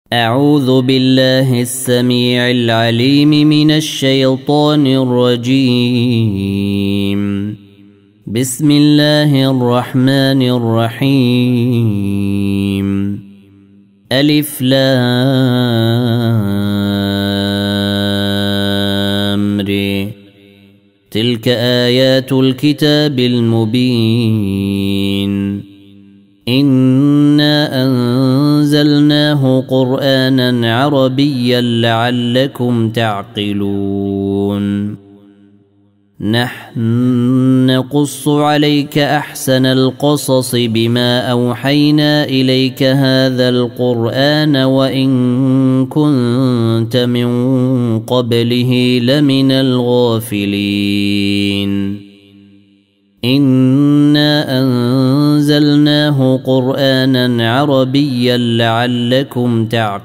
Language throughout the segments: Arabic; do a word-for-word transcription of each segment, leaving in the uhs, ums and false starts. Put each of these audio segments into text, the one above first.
أعوذ بالله السميع العليم من الشيطان الرجيم. بسم الله الرحمن الرحيم. ألف لام ر. تلك آيات الكتاب المبين. إنا أنزلناه قرآنا عربيا لعلكم تعقلون. نحن نقص عليك أحسن القصص بما أوحينا إليك هذا القرآن وإن كنت من قبله لمن الغافلين. إنا أنزلناه قرآنا عربيا لعلكم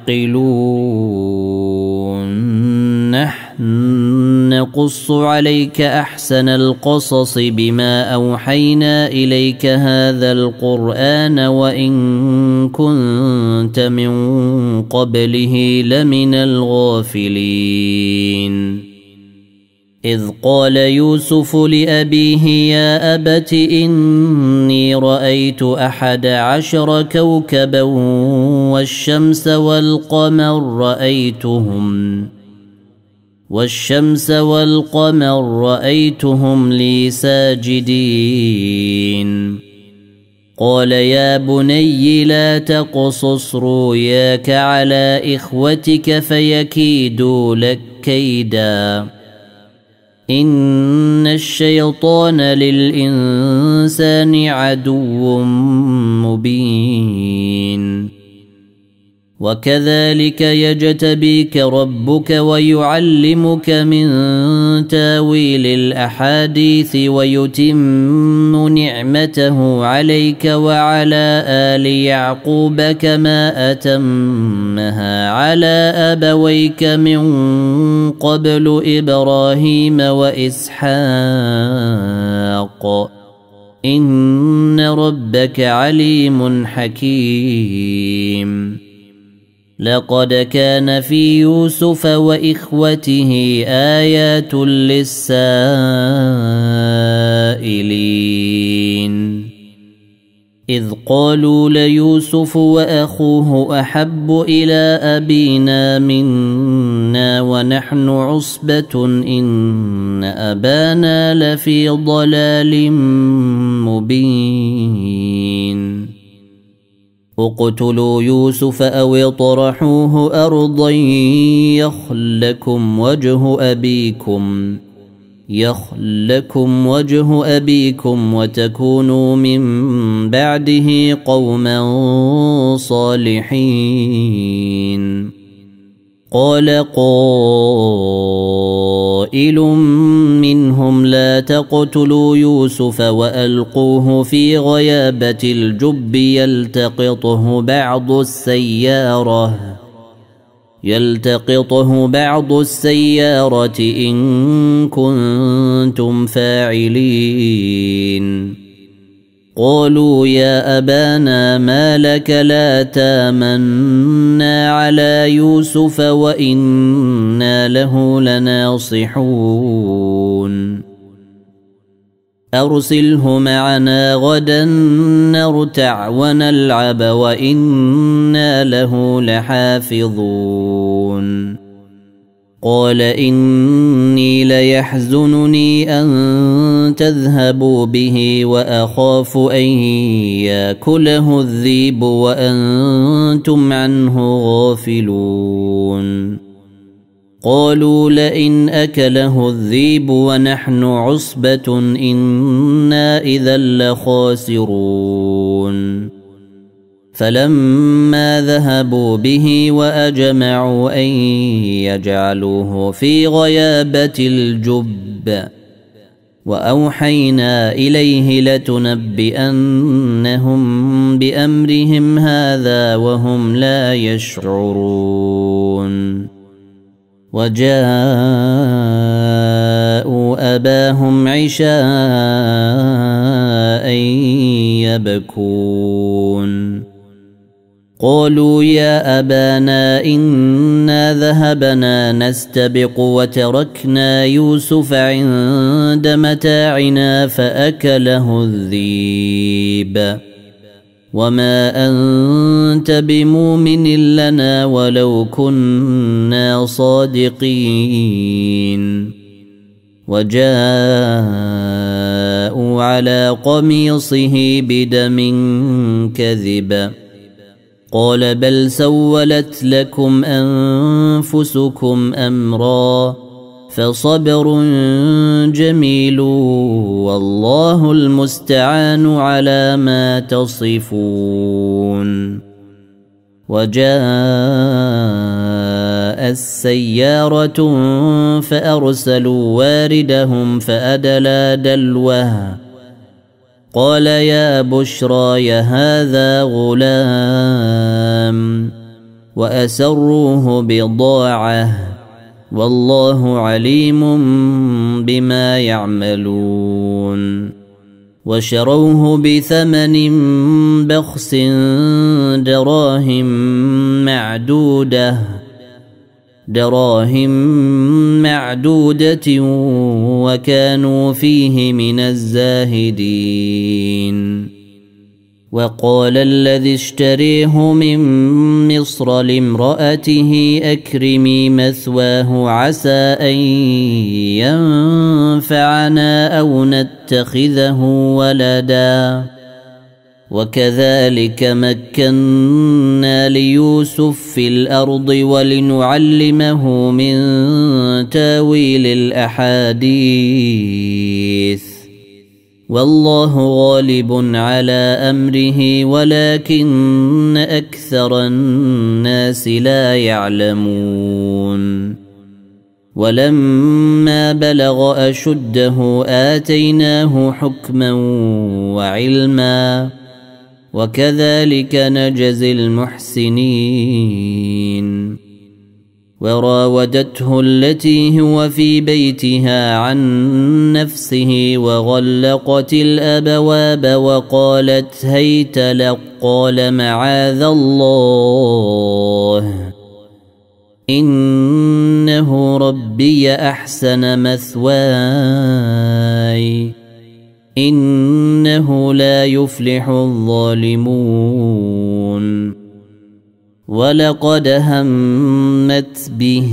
تعقلون. نحن نقص عليك أحسن القصص بما أوحينا إليك هذا القرآن وإن كنت من قبله لمن الغافلين. إذ قال يوسف لأبيه يا أبت إني رأيت أحد عشر كوكبا والشمس والقمر رأيتهم والشمس والقمر رأيتهم لي ساجدين. قال يا بني لا تقصص رؤياك على إخوتك فيكيدوا لك كيدا. إن الشيطان للإنسان عدو مبين. وكذلك يجتبيك ربك ويعلمك من تاويل الأحاديث ويتم نعمته عليك وعلى آل يعقوب كما أتمها على أبويك من قبل إبراهيم وإسحاق إن ربك عليم حكيم. لقد كان في يوسف وإخوته آيات للسائلين. إذ قالوا ليوسف وأخوه أحب إلى أبينا منا ونحن عصبة إن أبانا لفي ضلال مبين. اقتلوا يوسف أو اطرحوه أرضا يخل لكم وجه أبيكم يخل لكم وجه أبيكم وتكونوا من بعده قوما صالحين. قال قائل منهم لا تقتلوا يوسف وألقوه في غيابة الجب يلتقطه بعض السيارة يلتقطه بعض السيارة إن كنتم فاعلين. قالوا يا أبانا ما لك لا تامنا على يوسف وإنا له لناصحون. أرسله معنا غدا نرتع ونلعب وإنا له لحافظون. قال إني ليحزنني أن تذهبوا به وأخاف أن يأكله الذئب وأنتم عنه غافلون. قالوا لئن أكله الذئب ونحن عصبة إنا إذا لخاسرون. فلما ذهبوا به وأجمعوا أن يجعلوه في غيابة الجب وأوحينا إليه لتنبئنهم بأمرهم هذا وهم لا يشعرون. وجاءوا أباهم عشاء يبكون. قالوا يا أبانا إنا ذهبنا نستبق وتركنا يوسف عند متاعنا فأكله الذئب وما أنت بمؤمن لنا ولو كنا صادقين وجاءوا على قميصه بدم كذب قال بل سولت لكم أنفسكم أمرا فصبر جميل والله المستعان على ما تصفون وجاء السيارة فأرسلوا واردهم فأدلى دلوه قال يا بشرى يا هذا غلام وأسروه بضاعة والله عليم بما يعملون وشروه بثمن بخس دراهم معدودة دراهم معدودة وكانوا فيه من الزاهدين وقال الذي اشتريه من مصر لامرأته أكرمي مثواه عسى أن ينفعنا أو نتخذه ولدا وكذلك مكنا ليوسف في الأرض ولنعلمه من تاويل الأحاديث والله غالب على أمره ولكن أكثر الناس لا يعلمون ولما بلغ أشده آتيناه حكما وعلما وكذلك نجزي المحسنين وراودته التي هو في بيتها عن نفسه وغلقت الأبواب وقالت هيت لك قال معاذ الله إنه ربي أحسن مثواي إنه لا يفلح الظالمون ولقد همت به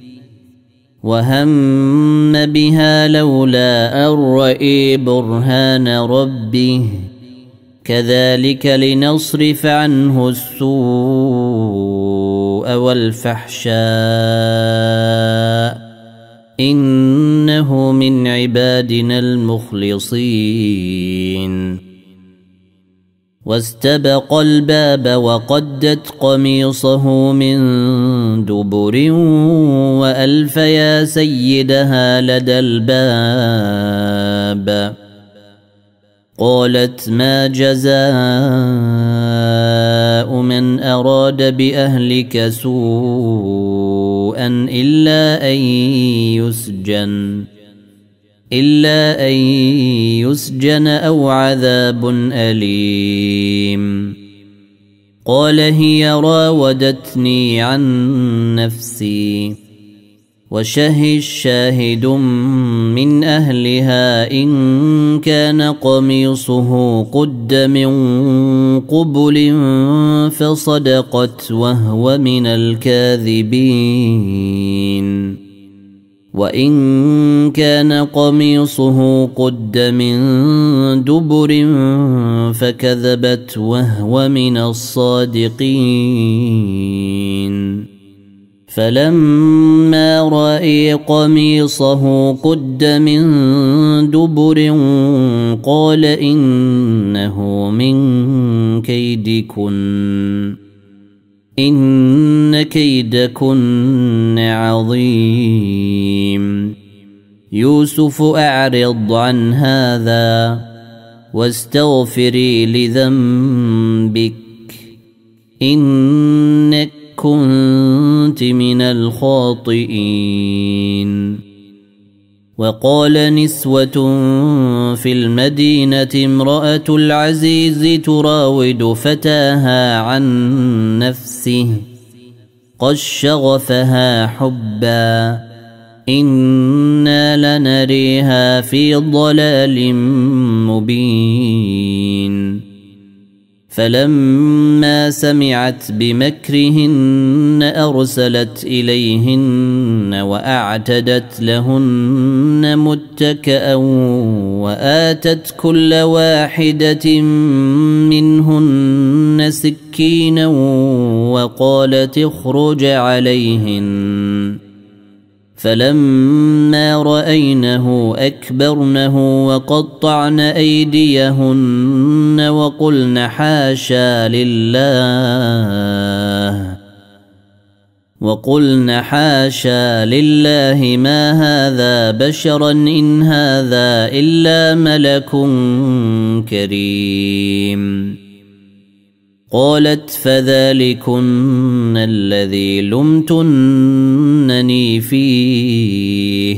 وهم بها لولا أن رأى برهان ربه كذلك لنصرف عنه السوء والفحشاء إنه من عبادنا المخلصين واستبق الباب وقدت قميصه من دبر وألف يا سيدها لدى الباب قالت ما جزاء من أراد بأهلك سوءا إلا أن يسجن إلا أن يسجن أو عذاب أليم قال هي راودتني عن نفسي وشهد شاهد من أهلها إن كان قميصه قد من قبل فصدقت وهو من الكاذبين وإن كان قميصه قد من دبر فكذبت وهو من الصادقين فلما رأى قميصه قد من دبر قال إنه من كيدكن إن كيدكن عظيم يوسف أعرض عن هذا واستغفري لذنبك إنك كنت من الخاطئين وقال نسوة في المدينة امرأة العزيز تراود فتاها عن نفسه قد شغفها حبا إنا لنريها في ضلال مبين فلما سمعت بمكرهن أرسلت إليهن وأعتدت لهن متكئا وآتت كل واحدة منهن سكينا وقالت اخرج عليهن فلما رأينه أكبرنه وقطعن أيديهن وقلن حاشا لله وقلن حاشا لله ما هذا بشرا إن هذا إلا ملك كريم قالت فذلكن الذي لمتنني فيه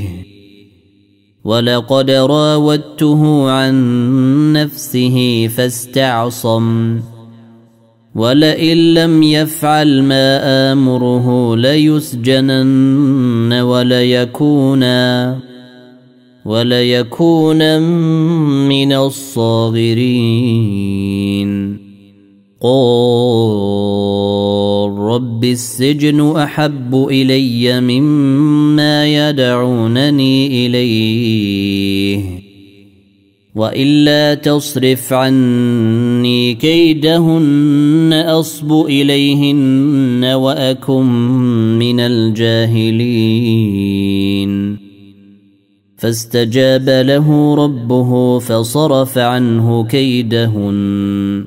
ولقد راودته عن نفسه فاستعصم ولئن لم يفعل ما آمره ليسجنن وليكونا وليكونا من الصاغرين قال رب السجن أحب إلي مما يدعونني إليه وإلا تصرف عني كيدهن أصب إليهن وأكن من الجاهلين فاستجاب له ربه فصرف عنه كيدهن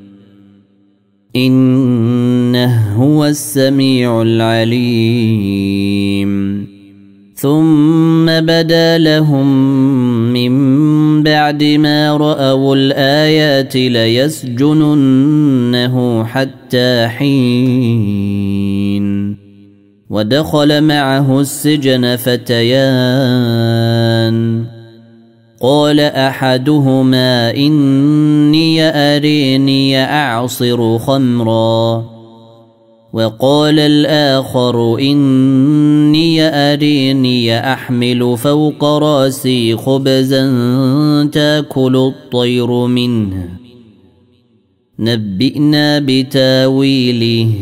إنه هو السميع العليم ثم بدا لهم من بعد ما رأوا الآيات ليسجننه حتى حين ودخل معه السجن فتيان قال أحدهما إني أريني أعصر خمرا وقال الآخر إني أريني أحمل فوق راسي خبزا تأكل الطير منه نبئنا بتاويله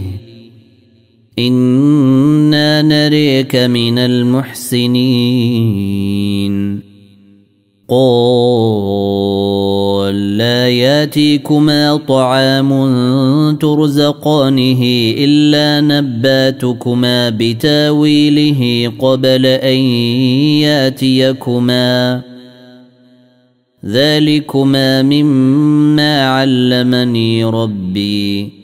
إنا نريك من المحسنين قال لا ياتيكما طعام ترزقانه إلا نباتكما بتاويله قبل أن ياتيكما ذلكما مما علمني ربي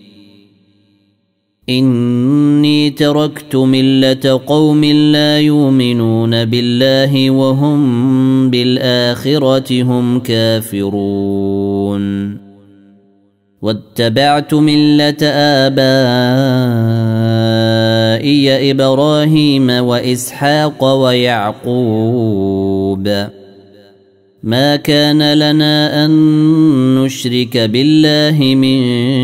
إني تركت ملة قوم لا يؤمنون بالله وهم بالآخرة هم كافرون واتبعت ملة آبائي إبراهيم وإسحاق ويعقوب ما كان لنا أن نشرك بالله من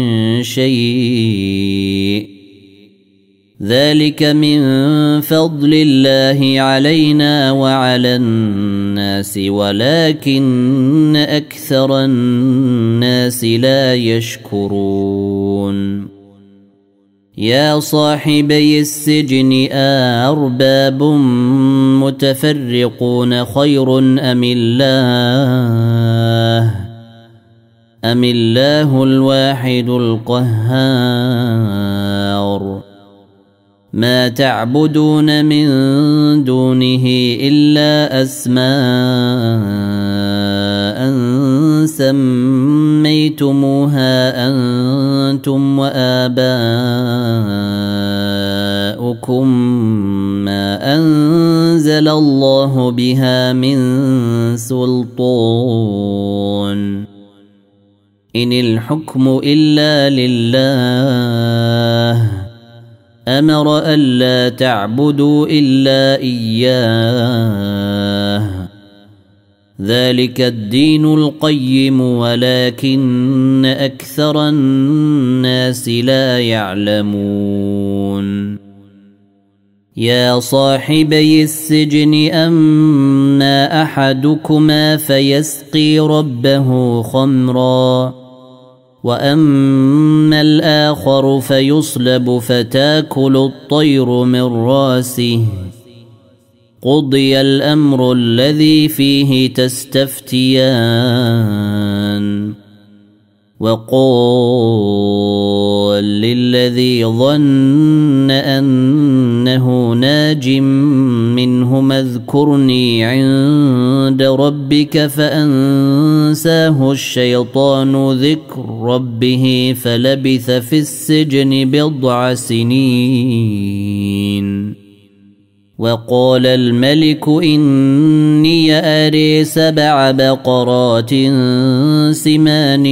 شيء ذلك من فضل الله علينا وعلى الناس ولكن أكثر الناس لا يشكرون يا صاحبي السجن أأرباب متفرقون خير أم الله أم الله الواحد القهار ما تعبدون من دونه إلا أسماء سميتموها أنتم وآباؤكم ما أنزل الله بها من سلطان إن الحكم إلا لله أمر ألا تعبدوا إلا إياه ذلك الدين القيم ولكن أكثر الناس لا يعلمون يا صاحبي السجن أما أحدكما فيسقي ربه خمرا وأما الآخر فيصلب فتاكل الطير من راسه قضي الأمر الذي فيه تستفتيان وقال للذي ظن أنه ناج منهما اذكرني عند ربك فأنساه الشيطان ذكر ربه فلبث في السجن بضع سنين وقال الملك إني أري سبع بقرات سمان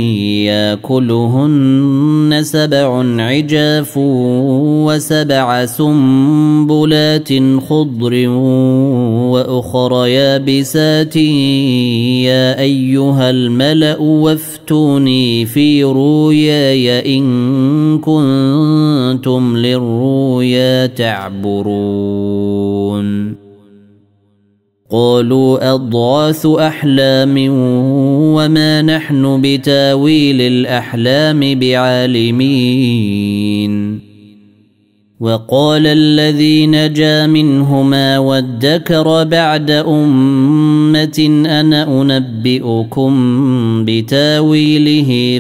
يأكلهن سبع عجاف وسبع سنبلات خضر وأخر يابسات يا أيها الملأ وافتوني في رؤياي إن كنتم للرؤيا تعبرون قالوا أضغاث أحلام وما نحن بتاويل الأحلام بعالمين وقال الذي نجا منهما وادكر بعد أمة أنا أنبئكم بتاويله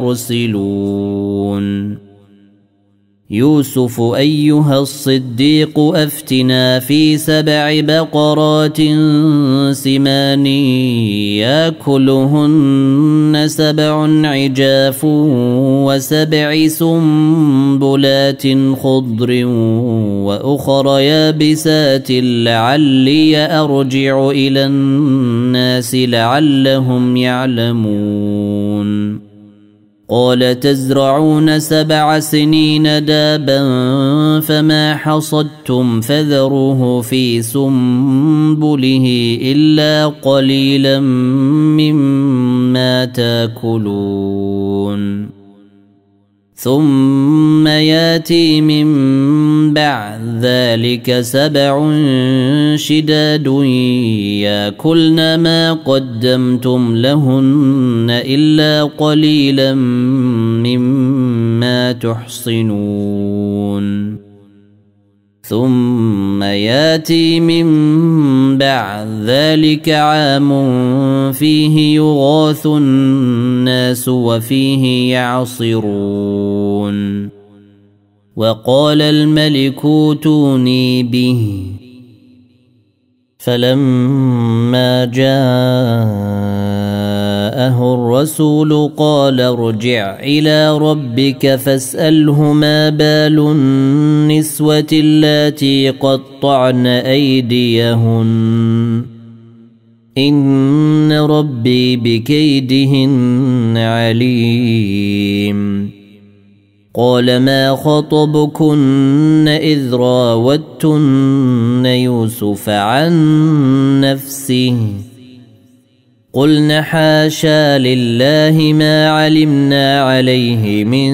فأرسلون يوسف أيها الصديق أفتنا في سبع بقرات سمان يأكلهن سبع عجاف وسبع سنبلات خضر وأخر يابسات لعلي أرجع إلى الناس لعلهم يعلمون قال تزرعون سبع سنين دابا فما حصدتم فذروه في سنبله إلا قليلا مما تاكلون ثم ياتي من بعد ذلك سبع شداد ياكلن ما قدمتم لهن إلا قليلا مما تحصنون ثم ياتي من بعد ذلك عام فيه يغاث الناس وفيه يعصرون وقال الملك اوتوني به فلما جاءه الرسول قال ارجع إلى ربك فاسأله ما بال النسوة اللاتي قطعن أيديهن إن ربي بكيدهن عليم قال ما خطبكن إذ راوتن يوسف عن نفسه قلن حاشا لله ما علمنا عليه من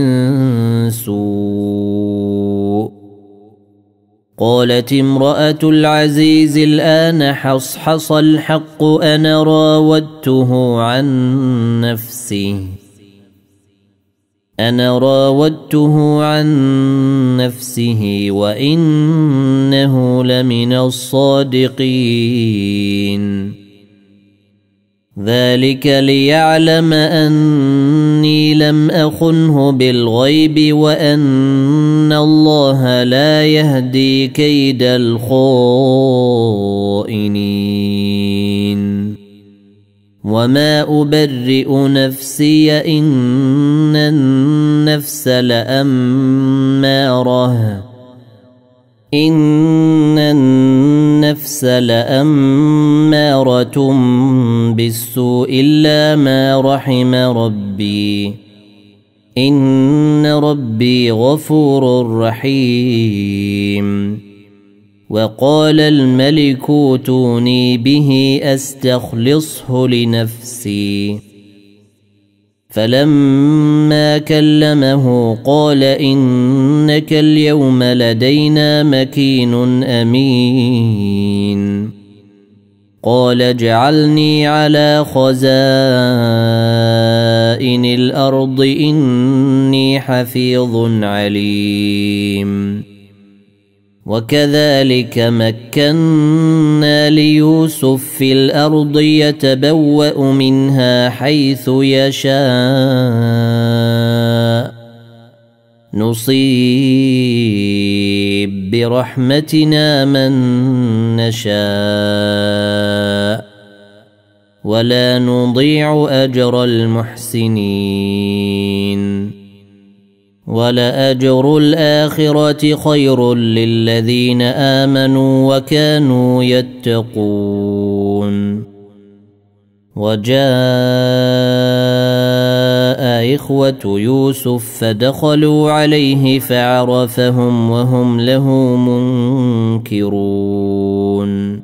سوء قالت امرأة العزيز الآن حصحص الحق أنا راودته عن نفسه أنا راودته عن نفسه وإنه لمن الصادقين ذلك ليعلم أني لم أخنه بالغيب وأن الله لا يهدي كيد الخائنين وما أبرئ نفسي إن النفس لأمارة إن النفس لأمارة بالسوء إلا ما رحم ربي إن ربي غفور رحيم وقال الملك ائتوني به أستخلصه لنفسي فلما كلمه قال إنك اليوم لدينا مكين أمين قال اجعلني على خزائن الأرض إني حفيظ عليم وكذلك مكنا ليوسف في الأرض يتبوأ منها حيث يشاء نصيب برحمتنا من نشاء ولا نضيع أجر المحسنين ولأجر الآخرة خير للذين آمنوا وكانوا يتقون وجاء إخوة يوسف فدخلوا عليه فعرفهم وهم له منكرون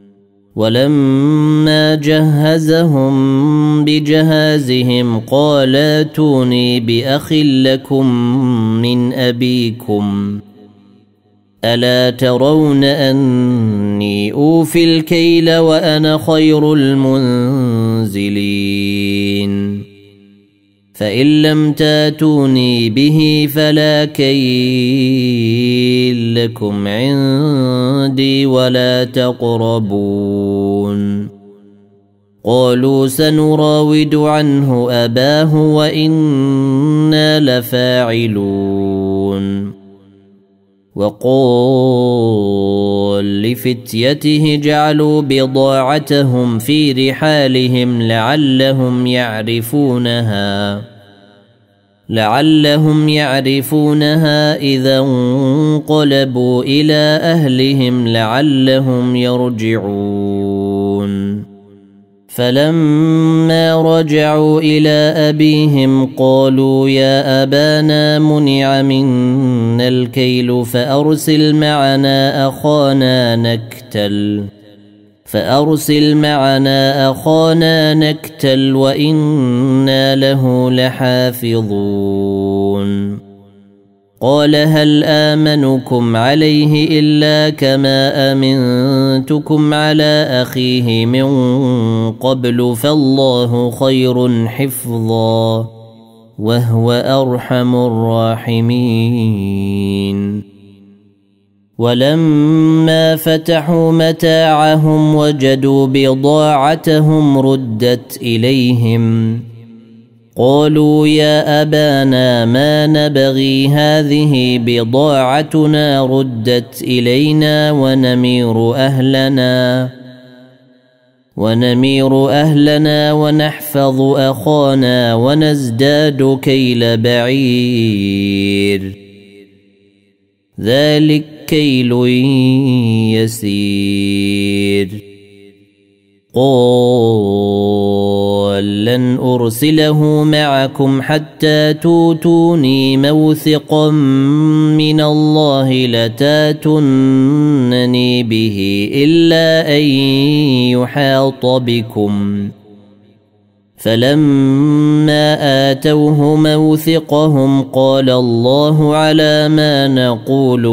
ولما جهزهم بجهازهم قال ائتوني بأخ لكم من أبيكم ألا ترون أني أوفي الكيل وأنا خير المنزلين فإن لم تاتوني به فلا كيل لكم عندي ولا تقربون قالوا سنراود عنه أباه وإنا لفاعلون وقال لفتيته جعلوا بضاعتهم في رحالهم لعلهم يعرفونها لعلهم يعرفونها إذا انقلبوا إلى أهلهم لعلهم يرجعون فلما رجعوا إلى أبيهم قالوا يا أبانا منع منا الكيل فأرسل معنا أخانا نكتل فأرسل معنا أخانا نكتل وإنا له لحافظون قال هل آمنكم عليه إلا كما أمنتكم على أخيه من قبل فالله خير حفظا وهو أرحم الراحمين ولما فتحوا متاعهم وجدوا بضاعتهم ردت إليهم قالوا يا أبانا ما نبغي هذه بضاعتنا ردت إلينا ونمير أهلنا ونمير أهلنا ونحفظ أخانا ونزداد كيل بعير ذلك كيل يسير قال لن أرسله معكم حتى توتوني موثقا من الله لتاتونني به إلا أن يحاط بكم فلما آتوه موثقهم قال الله على ما نقول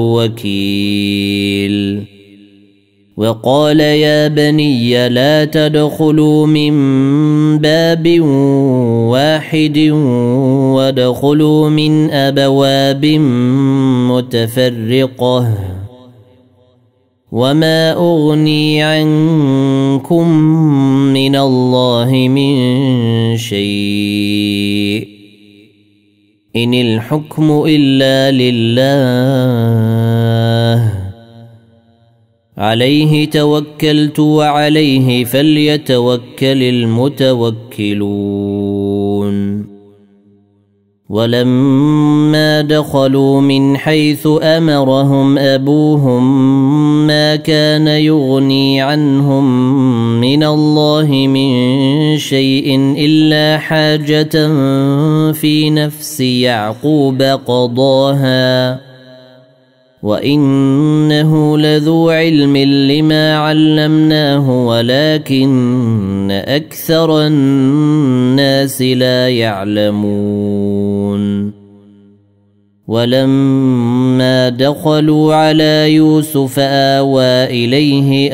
وكيل وقال يا بني لا تدخلوا من باب واحد وادخلوا من أبواب متفرقة وما أغني عنكم من الله من شيء إن الحكم إلا لله عليه توكلت وعليه فليتوكل المتوكلون ولما دخلوا من حيث أمرهم أبوهم ما كان يغني عنهم من الله من شيء إلا حاجة في نفس يعقوب قضاها وإنه لذو علم لما علمناه ولكن أكثر الناس لا يعلمون ولما دخلوا على يوسف آوى إليه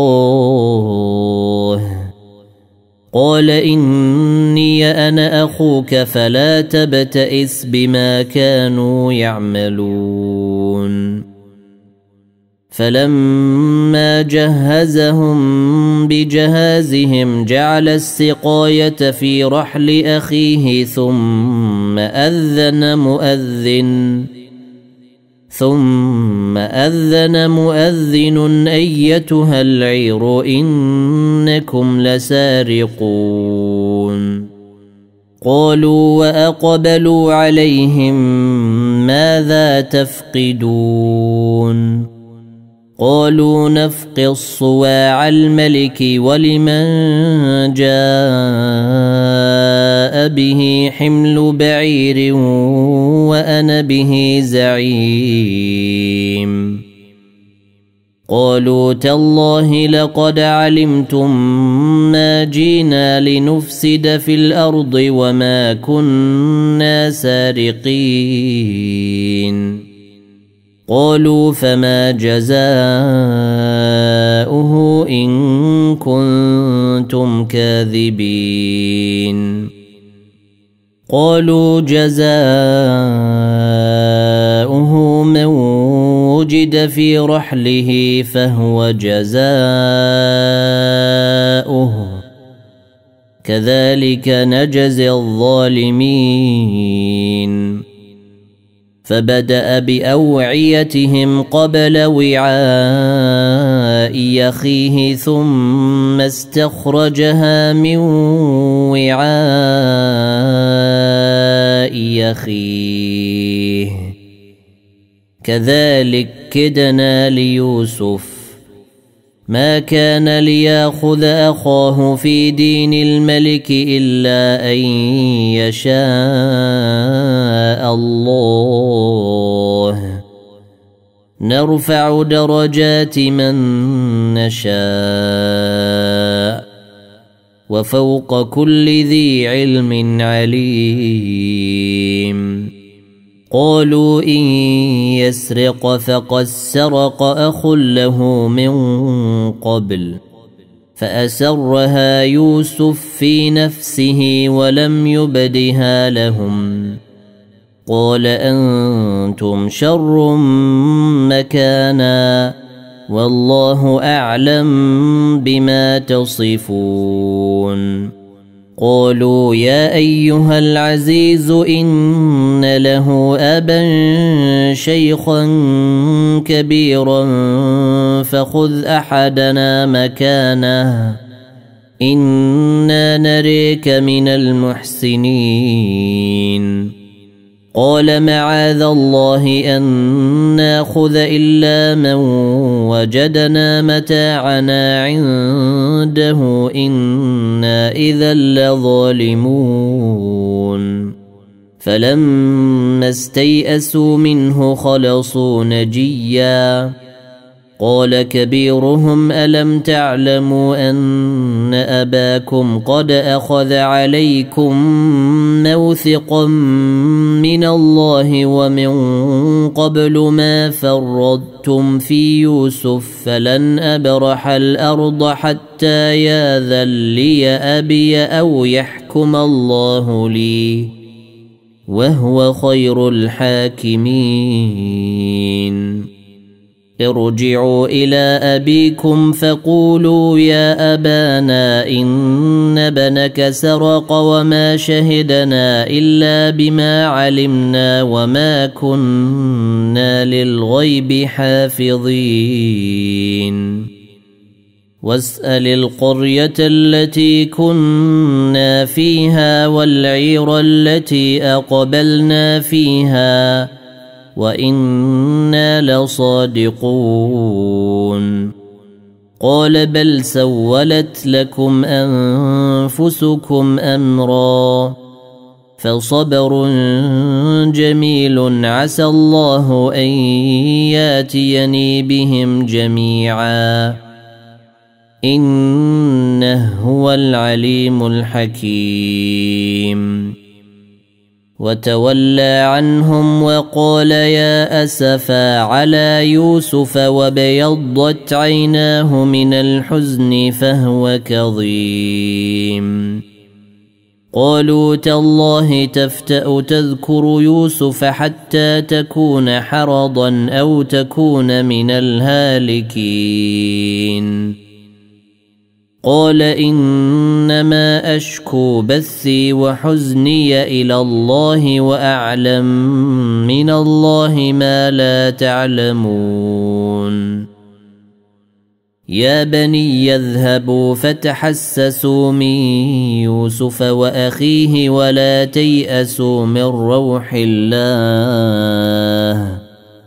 أخوه قال إني أنا أخوك فلا تبتئس بما كانوا يعملون فلما جهزهم بجهازهم جعل السقاية في رحل أخيه ثم أذن مؤذن ثم أذن مؤذن أيتها العير إنكم لسارقون قالوا وأقبلوا عليهم ماذا تفقدون قالوا نفقد صواع الملك ولمن جاء به حمل بعير وأنا به زعيم قالوا تالله لقد علمتم ما جينا لنفسد في الأرض وما كنا سارقين قالوا فما جزاؤه إن كنتم كاذبين قالوا جزاؤه من وجد في رحله فهو جزاؤه كذلك نجزي الظالمين فبدأ بأوعيتهم قبل وعاء أخيه ثم استخرجها من وعاء أخيه كذلك كدنا ليوسف ما كان ليأخذ أخاه في دين الملك إلا أن يشاء الله نرفع درجات من نشاء وفوق كل ذي علم عليم قالوا إن يسرق فقد سرق أخ له من قبل فأسرها يوسف في نفسه ولم يبدها لهم قال أنتم شر مكانا والله أعلم بما تصفون قالوا يا أيها العزيز إن له أبا شيخا كبيرا فخذ أحدنا مكانه إنا نريك من المحسنين قال معاذ الله أن ناخذ إلا من وجدنا متاعنا عنده إنا إذا لظالمون فلما استيئسوا منه خلصوا نجيا قال كبيرهم ألم تعلموا أن أباكم قد أخذ عليكم موثقا من الله ومن قبل ما فرضتم في يوسف فلن أبرح الأرض حتى ياذن لي أبي أو يحكم الله لي وهو خير الحاكمين ارجعوا إلى أبيكم فقولوا يا أبانا إن ابنك سرق وما شهدنا إلا بما علمنا وما كنا للغيب حافظين واسأل القرية التي كنا فيها والعير التي أقبلنا فيها وإنا لصادقون قال بل سولت لكم أنفسكم أمرا فصبر جميل عسى الله أن ياتيني بهم جميعا إنه هو العليم الحكيم. وتولى عنهم وقال يا أسفا على يوسف وابيضت عيناه من الحزن فهو كظيم. قالوا تالله تفتأ تذكر يوسف حتى تكون حرضا أو تكون من الهالكين. قال إنما أشكو بثي وحزني إلى الله وأعلم من الله ما لا تعلمون. يا بني يذهبوا فتحسسوا من يوسف وأخيه ولا تيأسوا من روح الله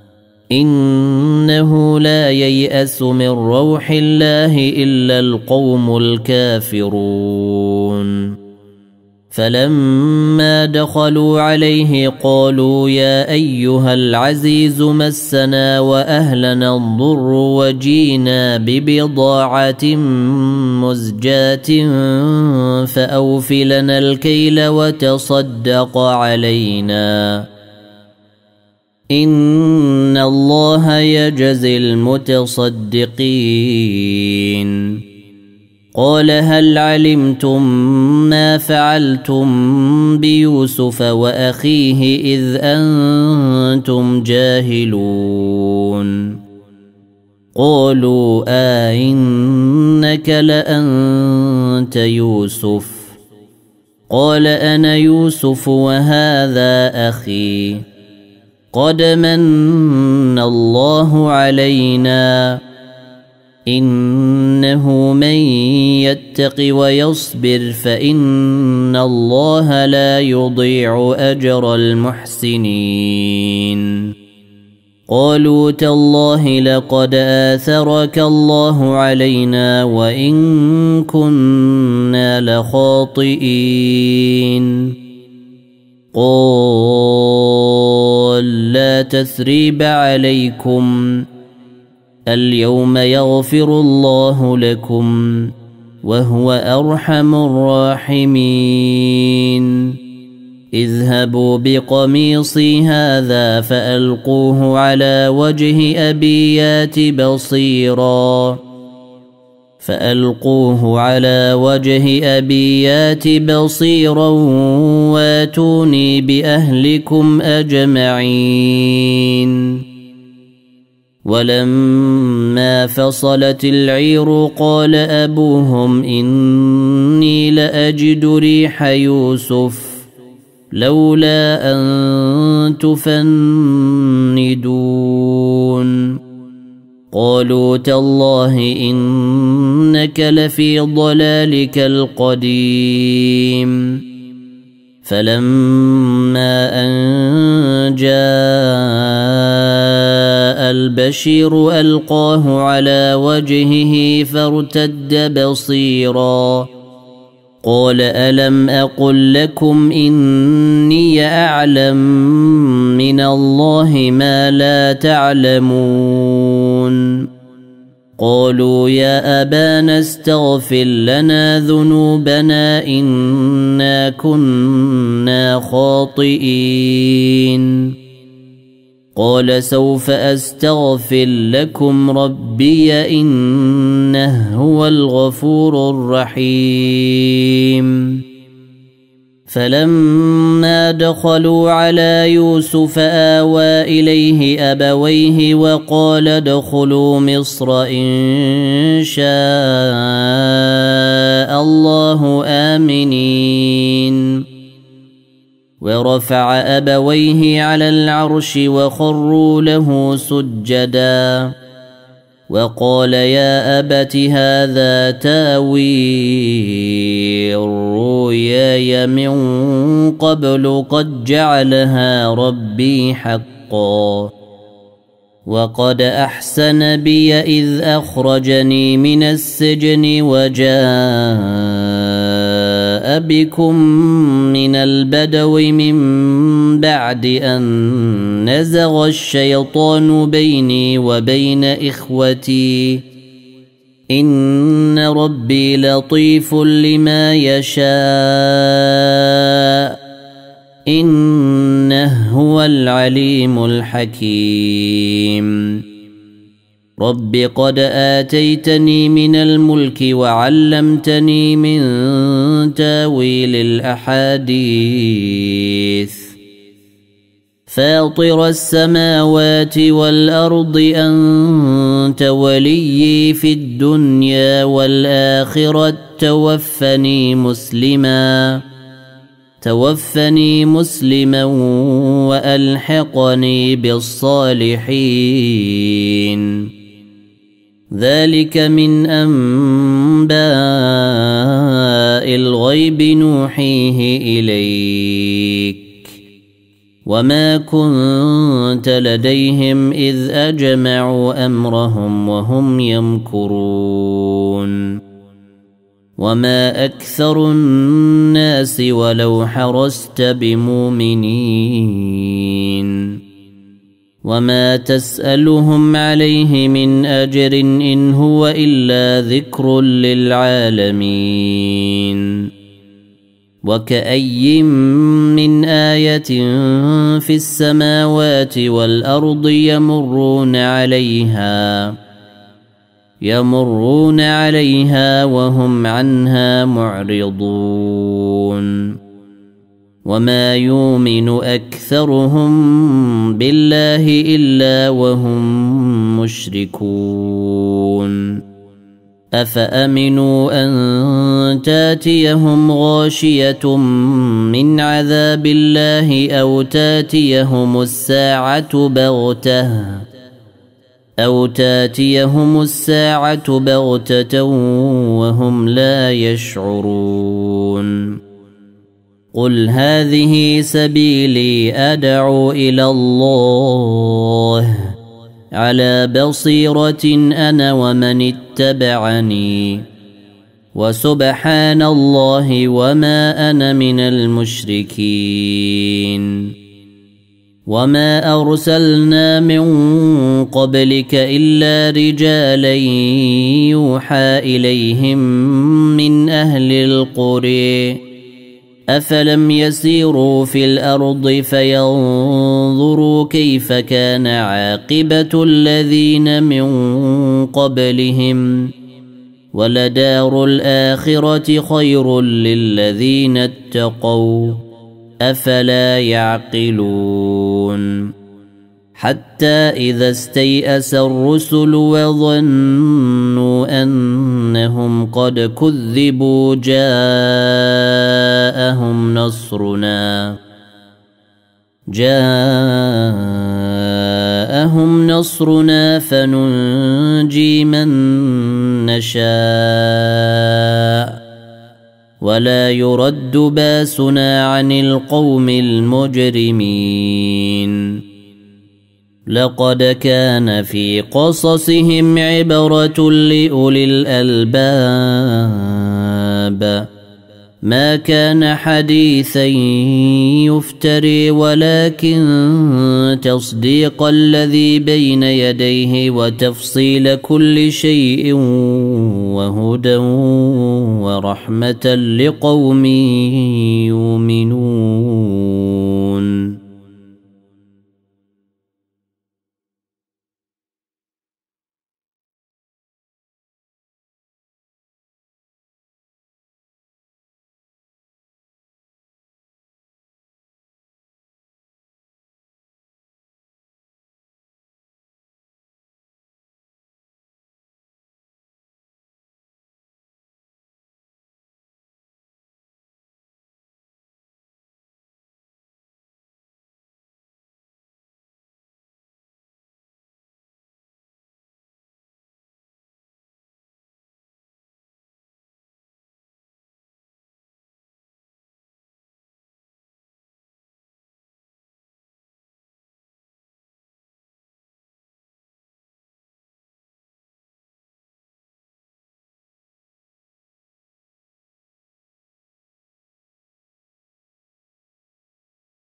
إنه لا ييأس من روح الله إلا القوم الكافرون. فلما دخلوا عليه قالوا يا أيها العزيز مسنا وأهلنا الضر وجينا ببضاعة مزجاة فأوف لنا الكيل وتصدق علينا إن الله يجزي المتصدقين. قال هل علمتم ما فعلتم بيوسف وأخيه إذ أنتم جاهلون؟ قالوا آئنك لأنت يوسف؟ قال أنا يوسف وهذا أخي قد من الله علينا إنه من يتق ويصبر فإن الله لا يضيع أجر المحسنين. قالوا تالله لقد آثرك الله علينا وإن كنا لخاطئين. قال لا تثريب عليكم اليوم يغفر الله لكم وهو أرحم الراحمين. اذهبوا بقميصي هذا فألقوه على وجه أبي يات بصيرا فألقوه على وجه أبي يات بصيرا واتوني بأهلكم أجمعين. ولما فصلت العير قال أبوهم إني لأجد ريح يوسف لولا أن تفندون. قالوا تالله إنك لفي ضلالك القديم. فلما أن جاء البشير ألقاه على وجهه فارتد بصيرا قال ألم أقل لكم إني أعلم من الله ما لا تعلمون. قالوا يا أبانا استغفر لنا ذنوبنا إنا كنا خاطئين. قال سوف أستغفر لكم ربي إنه هو الغفور الرحيم. فلما دخلوا على يوسف آوى إليه أبويه وقال ادخلوا مصر إن شاء الله آمنين. ورفع أبويه على العرش وخروا له سجدا وقال يا أبت هذا تاويل رؤياي من قبل قد جعلها ربي حقا وقد أحسن بي إذ أخرجني من السجن وجاء بكم من البدو من بعد أن نزغ الشيطان بيني وبين إخوتي إن ربي لطيف لما يشاء إنه هو العليم الحكيم رب قد آتيتني من الملك وعلمتني من تاويل الأحاديث فاطر السماوات والأرض أنت وليي في الدنيا والآخرة توفني مسلما توفني مسلما وألحقني بالصالحين ذلك من أنباء الغيب نوحيه إليك وما كنت لديهم إذ أجمعوا أمرهم وهم يمكرون وما أكثر الناس ولو حرصت بمؤمنين وما تسألهم عليه من أجر إن هو إلا ذكر للعالمين وكأي من آية في السماوات والأرض يمرون عليها يمرون عليها وهم عنها معرضون وما يؤمن أكثرهم بالله إلا وهم مشركون أفأمنوا أن تاتيهم غاشية من عذاب الله أو تاتيهم الساعة بغتة أو تاتيهم الساعة بغتة وهم لا يشعرون قل هذه سبيلي أدعو إلى الله على بصيرة أنا ومن اتبعني وسبحان الله وما أنا من المشركين وما أرسلنا من قبلك إلا رجالا يوحى إليهم من أهل القرى أفلم يسيروا في الأرض فينظروا كيف كان عاقبة الذين من قبلهم ولدار الآخرة خير للذين اتقوا أفلا يعقلون حتى إذا استيأس الرسل وظنوا أنهم قد كذبوا جاءهم نصرنا جاءهم نصرنا فننجي من نشاء ولا يرد باسنا عن القوم المجرمين لقد كان في قصصهم عبرة لأولي الألباب ما كان حديثا يفتري ولكن تصديق الذي بين يديه وتفصيل كل شيء وهدى ورحمة لقوم يؤمنون